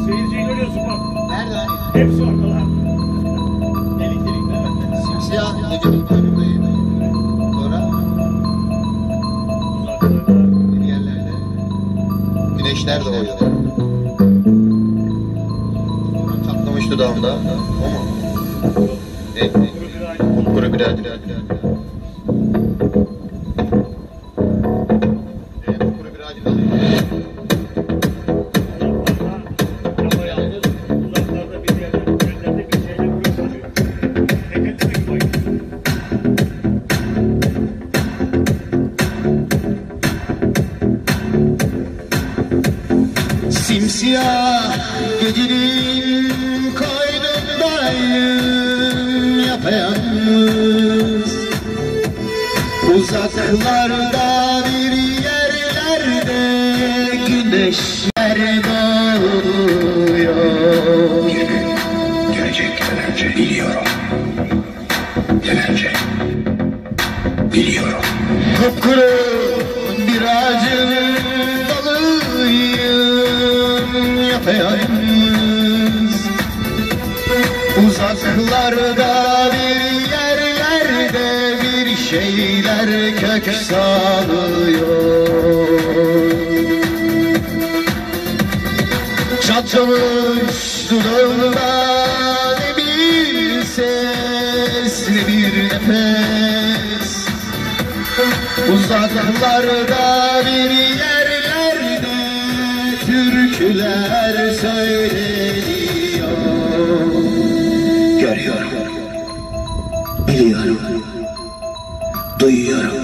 Seyirciyi görüyorsun bak. Nerede? Hepsi oradalar. Elektrikte. Simsiyah gecenin köründeyiz. Sonra bir yerlerde güneşler doğuyor. Sonra çatlamış dudağımda. O mu? Ne? Kuru bir adet. Simsiyah gecenin koynundayım yapayalnız. Uzaklarda bir yerlerde güneşler doğuyor. Bir gün gelecek Tenerce biliyorum. Tenerce biliyorum. Kupkuru bir ağacın dalıyım yapayalnız. Uzaklarda bir yerlerde bir şeyler kök salıyor. Çatlamış dudağımda ne bir ses ne bir nefes. Uzaklarda bir yerlerde türküler söyleniyor. Görüyorum. Biliyorum. Duyuyorum.